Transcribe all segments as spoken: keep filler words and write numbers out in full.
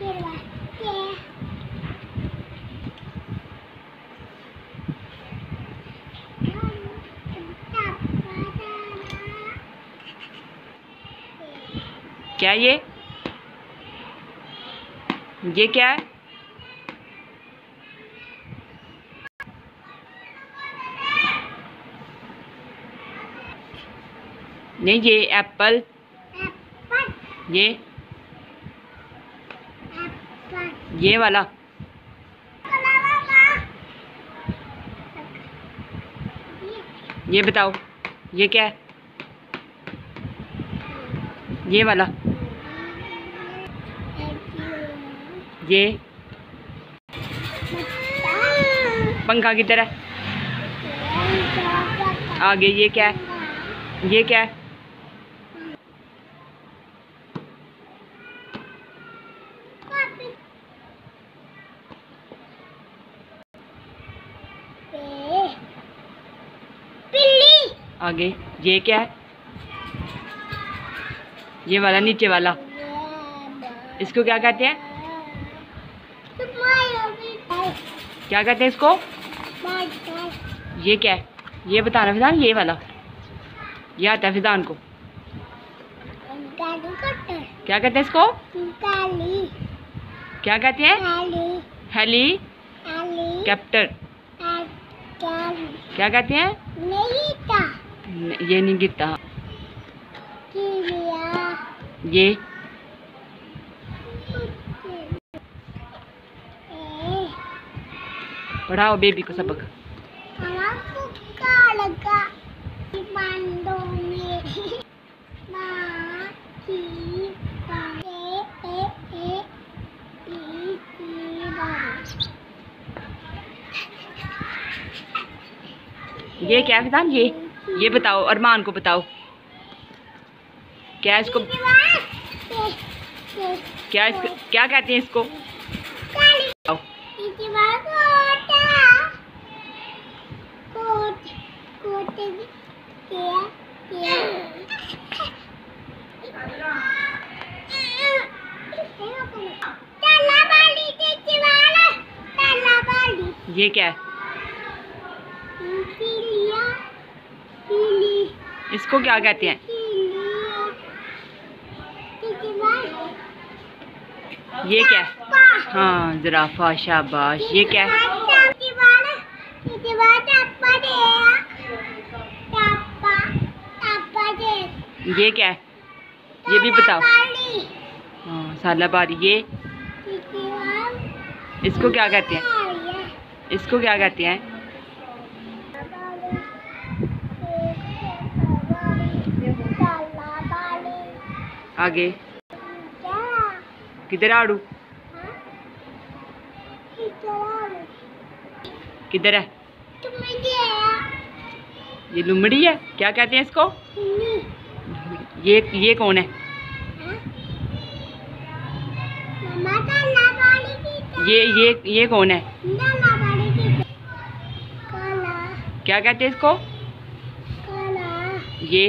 क्या ये ये क्या है? नहीं, ये एप्पल। ये ये वाला। ये बताओ ये क्या है? ये वाला। ये पंखा किधर है? आगे ये क्या है? ये क्या है? आगे ये क्या है? ये वाला नीचे वाला, इसको क्या कहते हैं? क्या कहते हैं इसको? ये क्या है? ये बताना फिजान। ये वाला ये आता है फिजान को। क्या कहते हैं इसको? क्या कहते हैं? Helicopter. क्या कहते हैं? ये नहीं गिरता। ये पढ़ाओ बेबी को सबक। ये क्या है फिजान? ये ये बताओ, अरमान को बताओ क्या है इसको? क्या इसको क्या कहते हैं इसको? ये क्या है? इसको क्या कहते हैं? ये क्या है? हाँ, जिराफा। शाबाश। ये क्या है? ये क्या है? ये भी बताओ। हाँ, सालाबारी। ये इसको क्या कहते हैं? इसको क्या कहते हैं? आगे किधर आड़ू? किधर है? ये लुमड़ी है। क्या कहते हैं इसको? ये ये कौन है? ये ये ये कौन है? क्या कहते हैं इसको? ये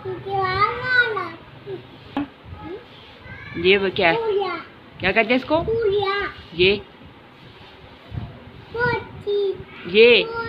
ये वो क्या है? क्या कहते हैं इसको? ये ये